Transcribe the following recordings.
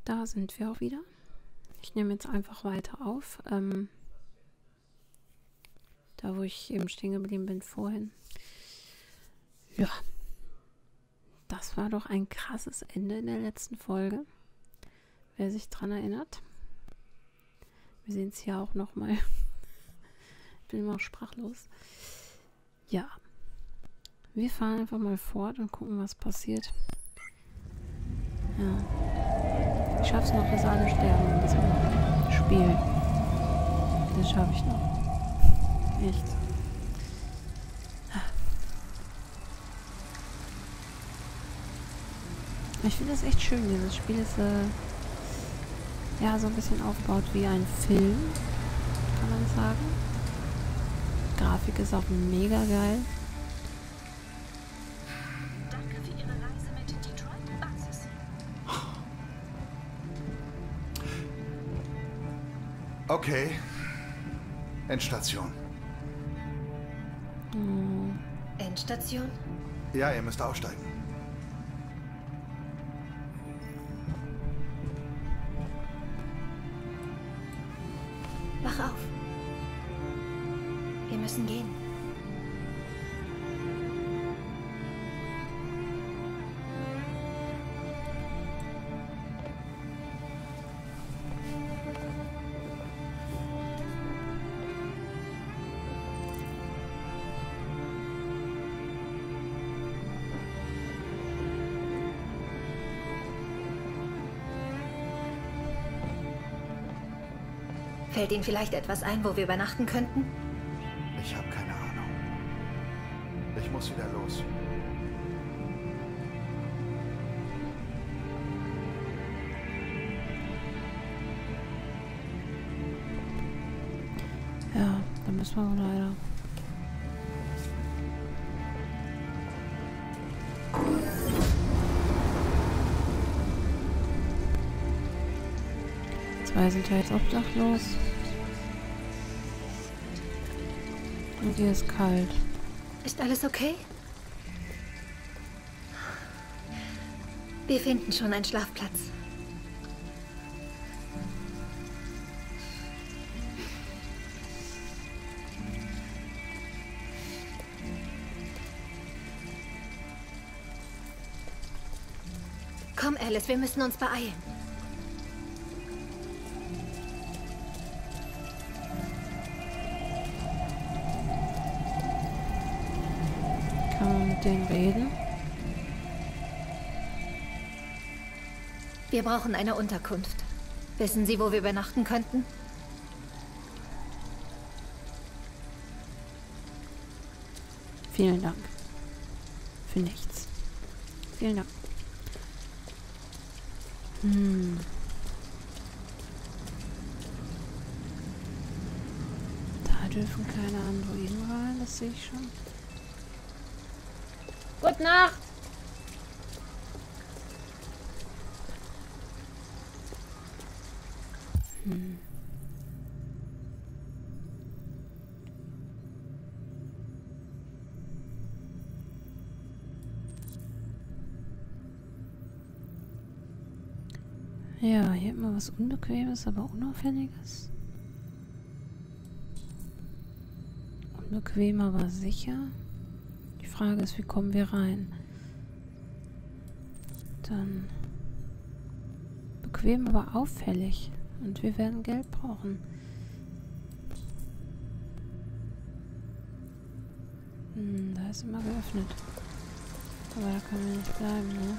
Da sind wir auch wieder. Ich nehme jetzt einfach weiter auf. Da, wo ich eben stehen geblieben bin vorhin. Ja. Das war doch ein krasses Ende in der letzten Folge. Wer sich dran erinnert. Wir sehen es hier auch nochmal. Bin immer sprachlos. Ja. Wir fahren einfach mal fort und gucken, was passiert. Ja. Ich schaff's noch, dass alle sterben in diesem Spiel. Das schaffe ich noch. Echt. Ich finde das echt schön. Dieses Spiel ist ja so ein bisschen aufgebaut wie ein Film, kann man sagen. Die Grafik ist auch mega geil. Danke für Ihre Reise mit Detroit Basis. Okay. Endstation. Endstation? Ja, ihr müsst aussteigen. Wach auf. Wir müssen gehen. Fällt Ihnen vielleicht etwas ein, wo wir übernachten könnten? Ich habe keine Ahnung. Ich muss wieder los. Ja, dann müssen wir wohl leider. Zwei sind ja jetzt obdachlos. Und hier ist kalt. Ist alles okay? Wir finden schon einen Schlafplatz. Komm, Alice, wir müssen uns beeilen. Kann man mit denen reden? Wir brauchen eine Unterkunft. Wissen Sie, wo wir übernachten könnten? Vielen Dank. Für nichts. Vielen Dank. Da dürfen keine Androiden rein, das sehe ich schon. Gute Nacht! Ja, hier immer was Unbequemes, aber Unauffälliges. Unbequem, aber sicher. Die Frage ist, wie kommen wir rein? Dann bequem, aber auffällig. Und wir werden Geld brauchen. Da ist immer geöffnet. Aber da können wir nicht bleiben, ne?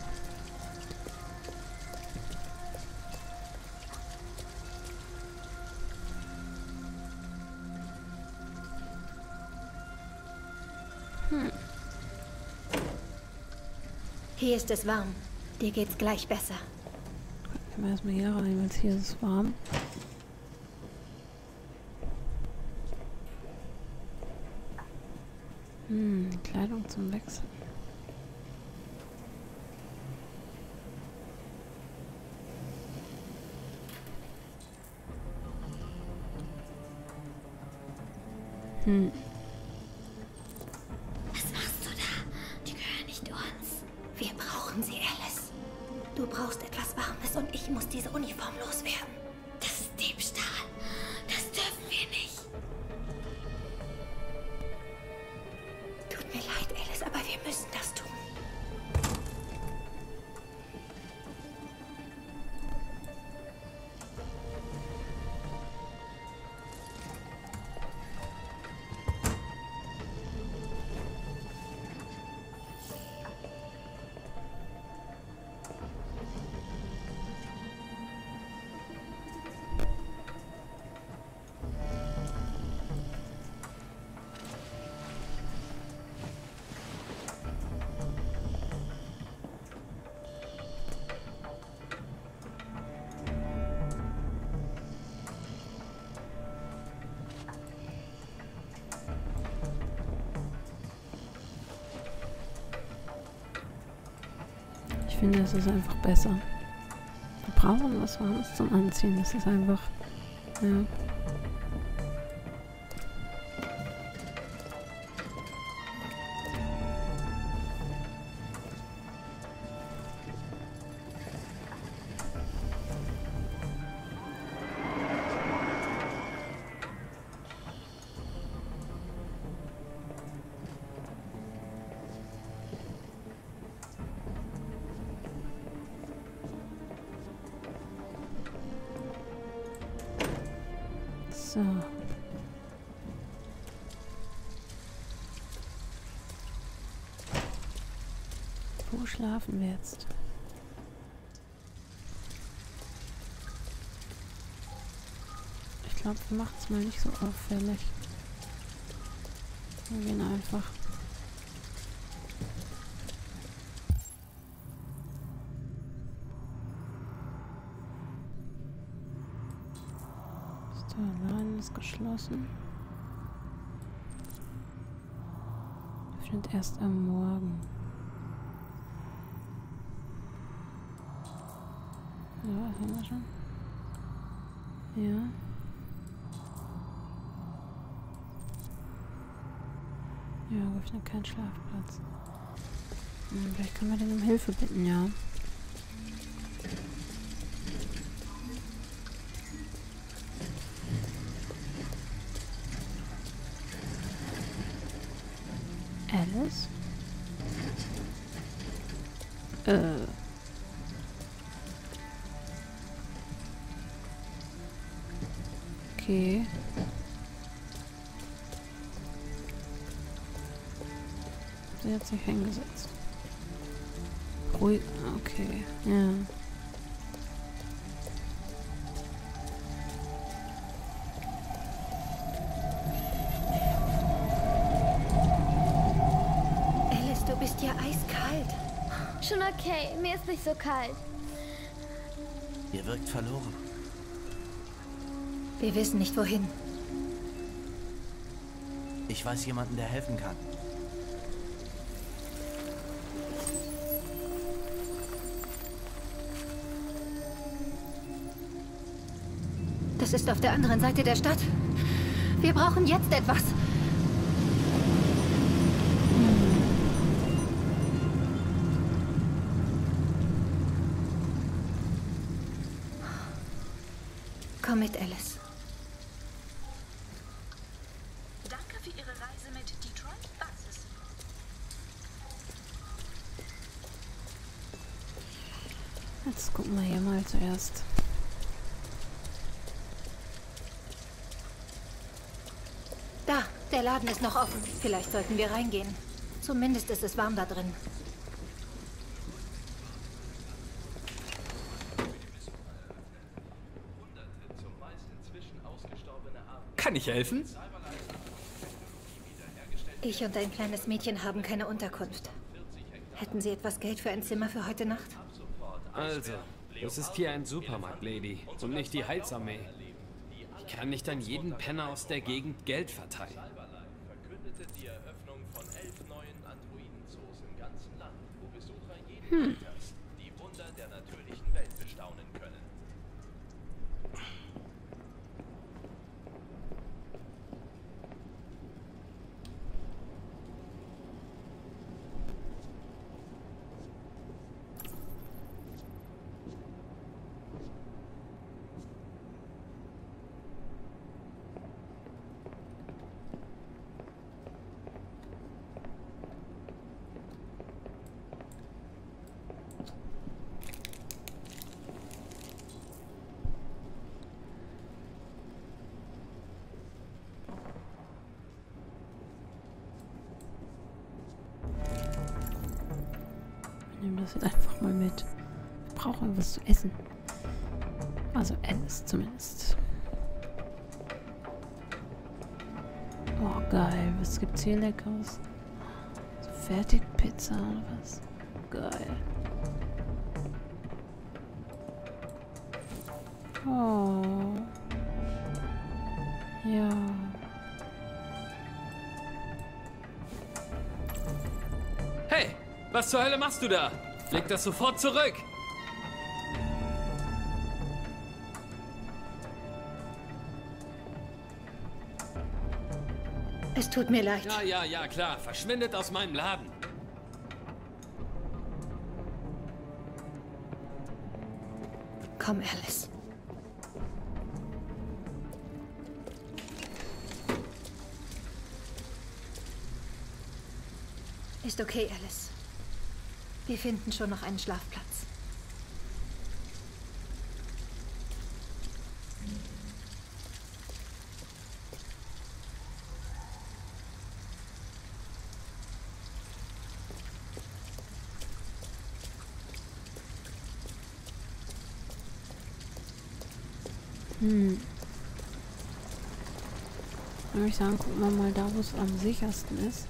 Hier ist es warm. Dir geht's gleich besser. Gehen wir erstmal hier rein, weil hier ist es warm. Kleidung zum Wechseln. Was machst du da? Die gehören nicht uns. Wir brauchen sie, Alice. Du brauchst etwas Warmes und ich muss muss diese Uniform loswerden. Das ist Diebstahl. Das dürfen wir nicht. Tut mir leid, Alice, aber wir müssen das tun. Ich finde, es ist einfach besser. Wir brauchen was Warmes zum Anziehen. Das ist einfach... Ja. So. Wo schlafen wir jetzt? Ich glaube, wir machen es mal nicht so auffällig. Wir gehen einfach. Der Laden ist geschlossen. Öffnet erst am Morgen. So, was haben wir schon? Ja. Ja, öffnet keinen Schlafplatz. Vielleicht können wir den um Hilfe bitten, ja. Alice? Okay. Sie hat sich hingesetzt. Ruhig. Okay. Ja. Alice, du bist ja eiskalt. Schon okay, mir ist nicht so kalt. Ihr wirkt verloren. Wir wissen nicht, wohin. Ich weiß jemanden, der helfen kann. Das ist auf der anderen Seite der Stadt. Wir brauchen jetzt etwas. Komm mit, Alice. Danke für Ihre Reise mit Detroit Buses. Jetzt gucken wir hier mal zuerst. Da, der Laden ist noch offen. Vielleicht sollten wir reingehen. Zumindest ist es warm da drin. Kann ich helfen? Ich und ein kleines Mädchen haben keine Unterkunft. Hätten Sie etwas Geld für ein Zimmer für heute Nacht? Also, es ist hier ein Supermarkt, Lady, und nicht die Heilsarmee. Ich kann nicht an jeden Penner aus der Gegend Geld verteilen. Verkündete die Eröffnung von 11 neuen Androidenzoos im ganzen Land, wo Besucher jeden Tag die Wunder der natürlichen Welt bestaunen können. das jetzt einfach mal mit. Wir brauchen was zu essen. Also Alice zumindest. Oh geil, was gibt's hier Leckeres? So Fertigpizza oder was? Geil. Oh. Ja. Hey, was zur Hölle machst du da? Leg das sofort zurück! Es tut mir leid. Ja, klar. Verschwindet aus meinem Laden. Komm, Alice. Ist okay, Alice. Wir finden schon noch einen Schlafplatz. Würde ich sagen, gucken wir mal da, wo es am sichersten ist.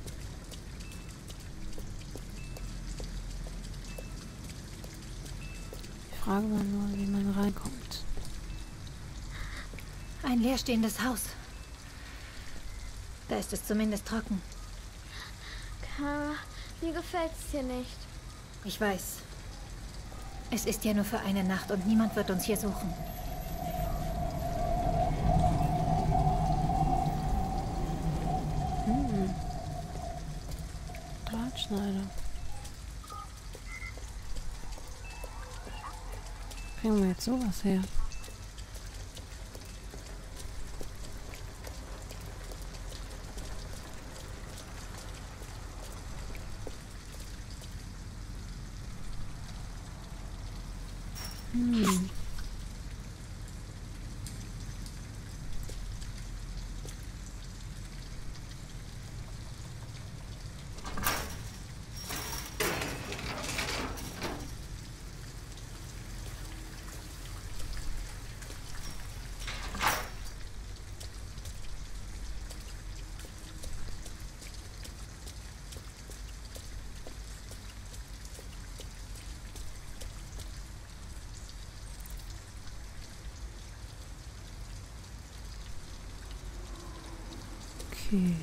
Die Frage war nur, wie man reinkommt. Ein leerstehendes Haus. Da ist es zumindest trocken. Kara, mir gefällt es hier nicht. Ich weiß. Es ist ja nur für eine Nacht und niemand wird uns hier suchen. Drahtschneider. Kriegen wir jetzt sowas her? Okay.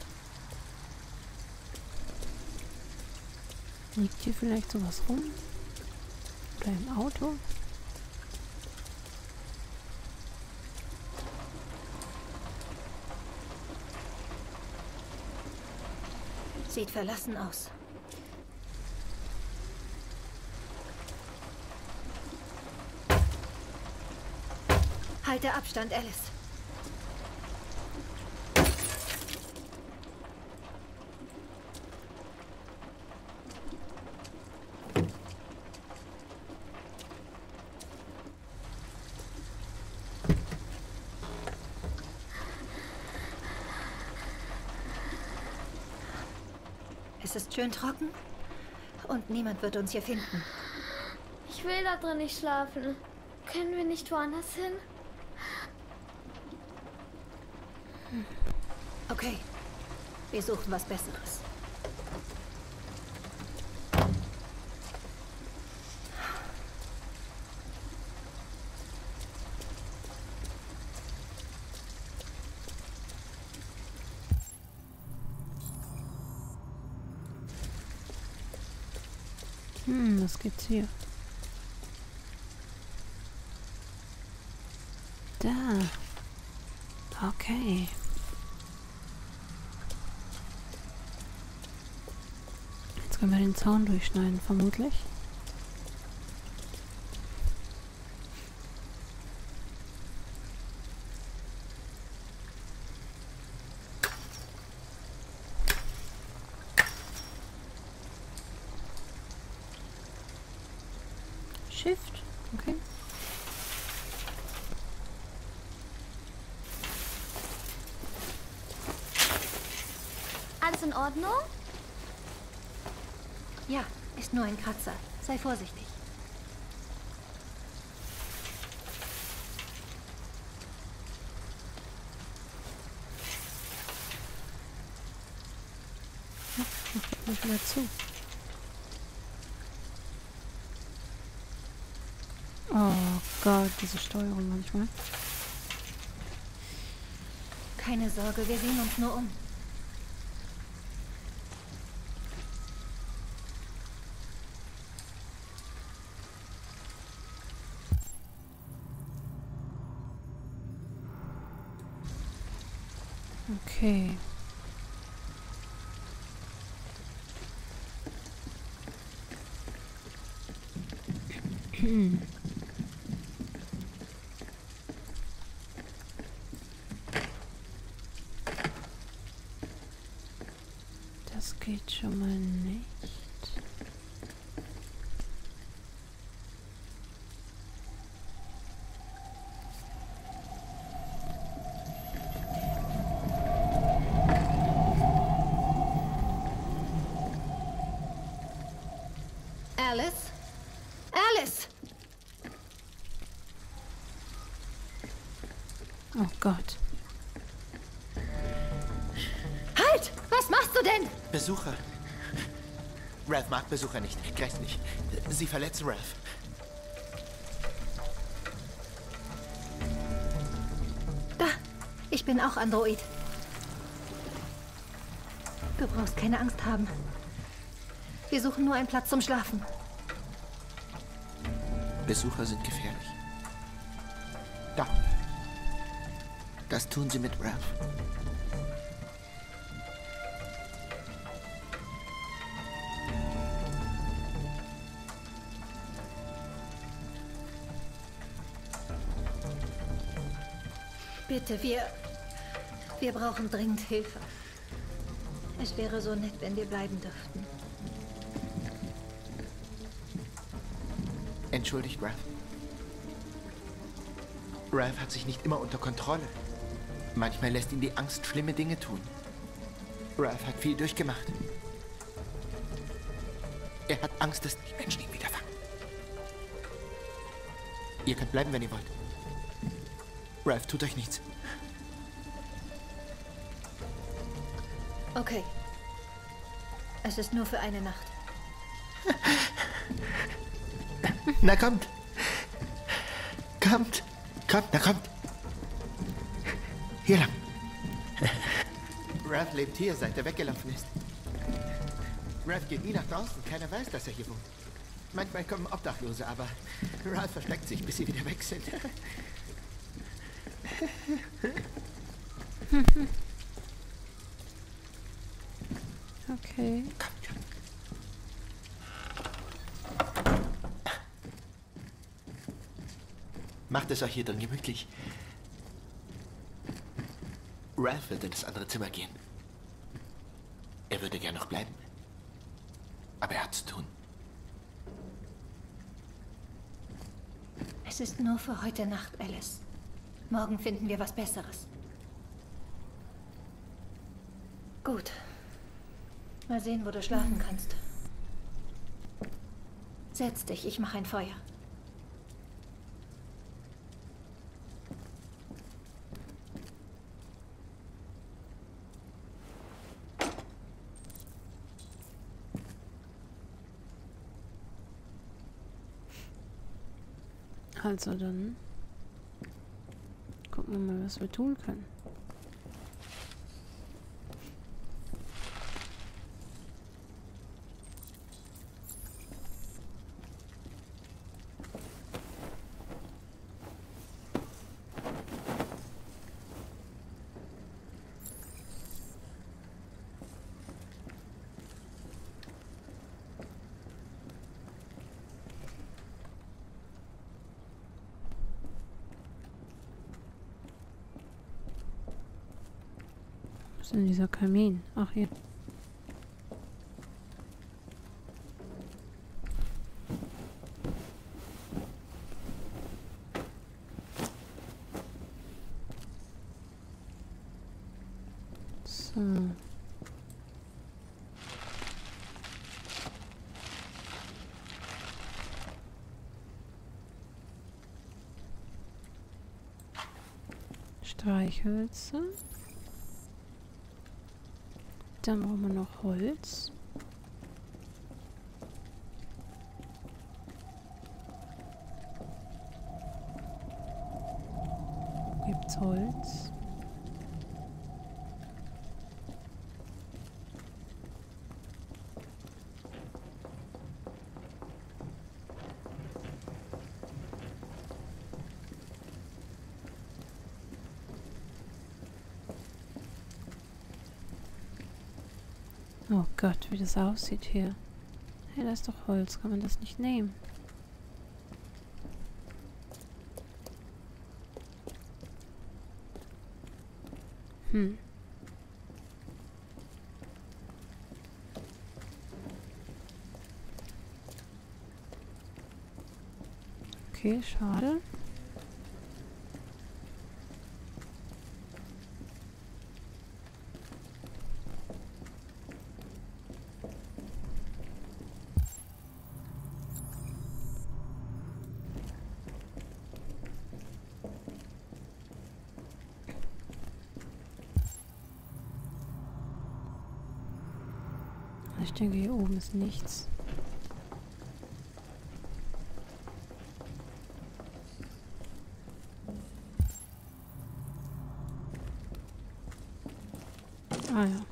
Liegt hier vielleicht sowas rum? Oder im Auto? Sieht verlassen aus. Halte Abstand, Alice. Es ist schön trocken und niemand wird uns hier finden. Ich will da drin nicht schlafen. Können wir nicht woanders hin? Okay, wir suchen was Besseres. Was gibt's hier? Da. Okay. Jetzt können wir den Zaun durchschneiden, vermutlich. Shift, okay. Alles in Ordnung? Ja, Ist nur ein Kratzer. Sei vorsichtig. Mach mich wieder zu. Oh Gott, diese Steuerung manchmal. Keine Sorge, wir sehen uns nur um. Okay. Das geht schon mal nicht. Alice? Alice! Oh Gott. Halt! Was machst du denn? Besucher. Ralph mag Besucher nicht. Grässlich. Sie verletzen Ralph. Da! Ich bin auch Android. Du brauchst keine Angst haben. Wir suchen nur einen Platz zum Schlafen. Besucher sind gefährlich. Da. Das tun sie mit Ralph. Bitte, wir brauchen dringend Hilfe. Es wäre so nett, wenn wir bleiben dürften. Entschuldigt, Ralph. Ralph hat sich nicht immer unter Kontrolle. Manchmal lässt ihn die Angst schlimme Dinge tun. Ralph hat viel durchgemacht. Er hat Angst, dass die Menschen ihn wieder fangen. Ihr könnt bleiben, wenn ihr wollt. Ralph, tut euch nichts. Okay. Es ist nur für eine Nacht. Na kommt. Kommt. Kommt, na kommt. Hier lang. Ralph lebt hier, seit er weggelaufen ist. Ralph geht nie nach draußen. Keiner weiß, dass er hier wohnt. Manchmal kommen Obdachlose, aber Ralph versteckt sich, bis sie wieder weg sind. Okay. Kommt schon. Macht es euch hier drin gemütlich. Ralph wird in das andere Zimmer gehen. Er würde gern noch bleiben. Aber er hat zu tun. Es ist nur für heute Nacht, Alice. Morgen finden wir was Besseres. Gut. Mal sehen, wo du schlafen kannst. Setz dich, ich mache ein Feuer. Also dann gucken wir mal, was wir tun können. Was ist denn dieser Kamin? Ach, hier. So. Streichhölzer. Dann brauchen wir noch Holz. Wo gibt's Holz? Oh Gott, wie das aussieht hier. Hey, da ist doch Holz. Kann man das nicht nehmen? Okay, schade. Ich denke, hier oben ist nichts. Ah ja.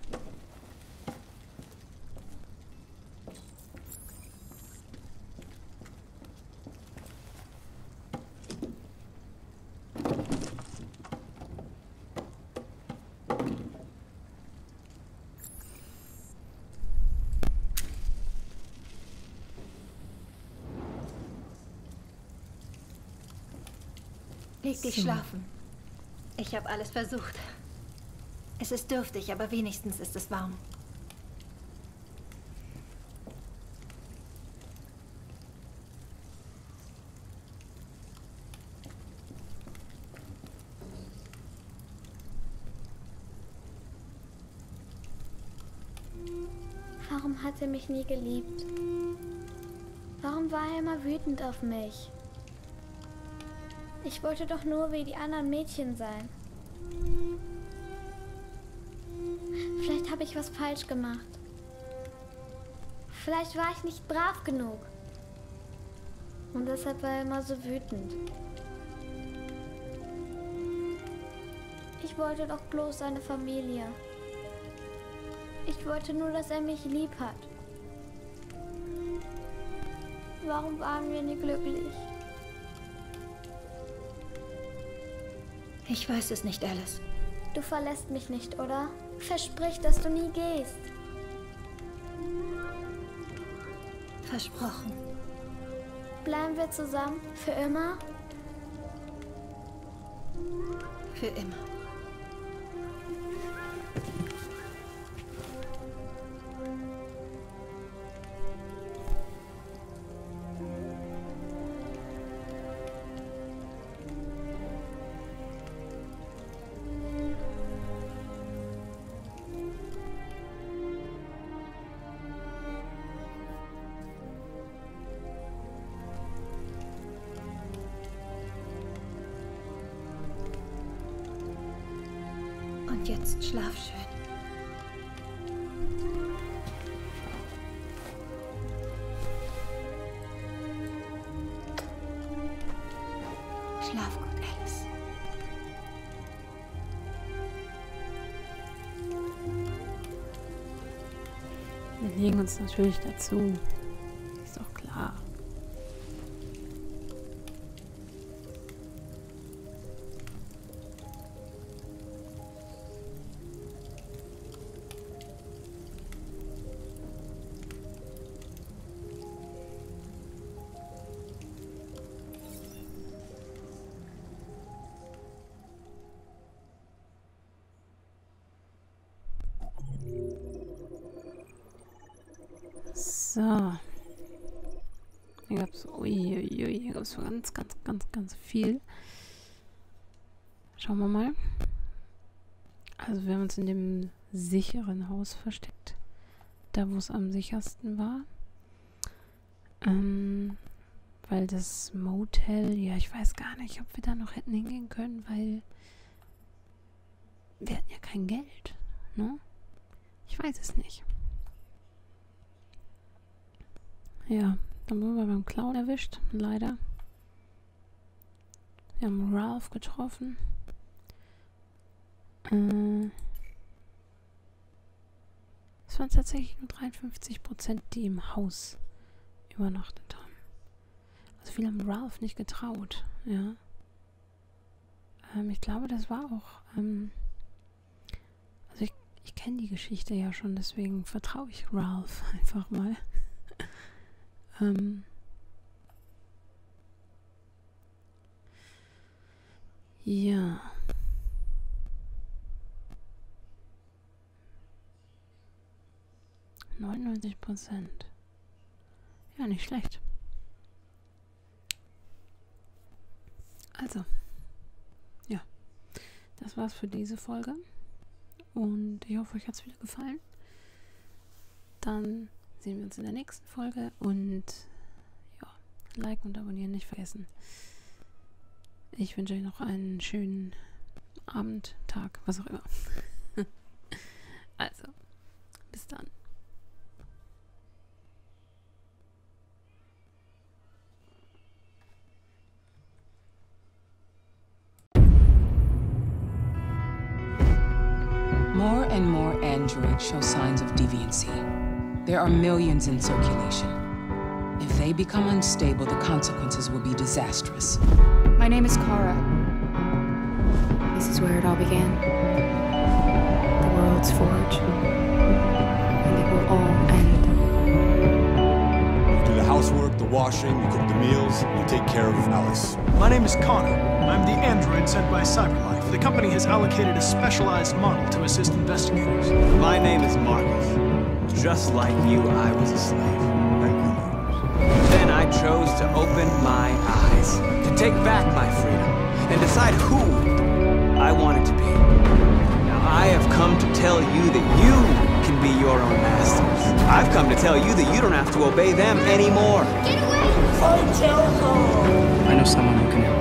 Leg dich schlafen. Ich habe alles versucht. Es ist dürftig, aber wenigstens ist es warm. Warum hat er mich nie geliebt? Warum war er immer wütend auf mich? Ich wollte doch nur wie die anderen Mädchen sein. Vielleicht habe ich was falsch gemacht. Vielleicht war ich nicht brav genug. Und deshalb war er immer so wütend. Ich wollte doch bloß eine Familie. Ich wollte nur, dass er mich lieb hat. Warum waren wir nie glücklich? Ich weiß es nicht, Alice. Du verlässt mich nicht, oder? Versprich, dass du nie gehst. Versprochen. Bleiben wir zusammen? Für immer? Für immer. Und jetzt schlaf schön. Schlaf gut, Alice. Wir legen uns natürlich dazu. Ist doch klar. So. Hier gab es hier gab's ganz viel. Schauen wir mal. Also wir haben uns in dem sicheren Haus versteckt. Da, wo es am sichersten war. Weil das Motel, ja, ich weiß gar nicht, ob wir da noch hätten hingehen können, weil wir hatten ja kein Geld, ne? Ich weiß es nicht. Ja, dann wurden wir beim Clown erwischt, leider. Wir haben Ralph getroffen. Es waren tatsächlich nur 53%, die im Haus übernachtet haben. Also viele haben Ralph nicht getraut, ja. Ich glaube, das war auch, also ich kenne die Geschichte ja schon, deswegen vertraue ich Ralph einfach mal. Ja. %. Ja, nicht schlecht. Also, ja, das war's für diese Folge. Und ich hoffe, euch hat es wieder gefallen. Dann sehen wir uns in der nächsten Folge. Und ja, Like und Abonnieren nicht vergessen. Ich wünsche euch noch einen schönen Abend, Tag, was auch immer. Also, bis dann. More and more androids show signs of deviancy. There are millions in circulation. If they become unstable, the consequences will be disastrous. My name is Kara. This is where it all began. The world's forge. And it will all end. You do the housework, the washing, you cook the meals, and you take care of Alice. My name is Connor. I'm the android sent by CyberLife. The company has allocated a specialized model to assist investigators. My name is Marcus. Just like you, I was a slave. Thank you, Marcus. Then I chose to open my eyes, to take back my freedom, and decide who I wanted to be. Now I have come to tell you that you can be your own masters. I've come to tell you that you don't have to obey them anymore. Get away! Fight Jericho! I know someone who can help.